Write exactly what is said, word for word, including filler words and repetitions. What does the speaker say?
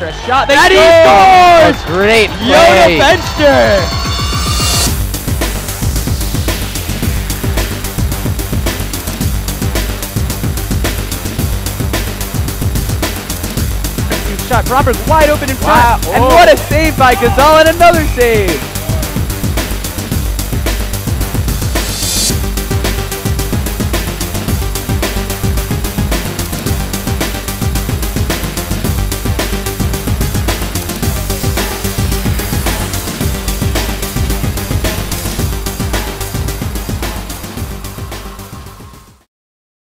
for a shot. They And he scores! scores! Great Yoda play. Benster! Shot. Bromberg's wide open in front. Wow. And Oh. what a save by Gazal and another save.